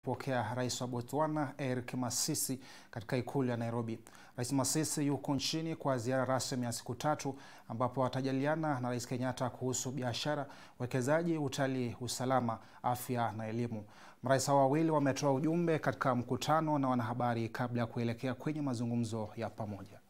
kupokea Rais wa Botswana Masisi katika ikulu ya Nairobi. Rais Masisi yuko nchini kwa ziara rasmi ya siku 3 ambapo watajadiliana na Rais Kenyatta kuhusu biashara, uwekezaji, utalii, usalama, afya na elimu. Marais hao wawili wametoa ujumbe katika mkutano na wanahabari kabla ya kuelekea kwenye mazungumzo ya pamoja.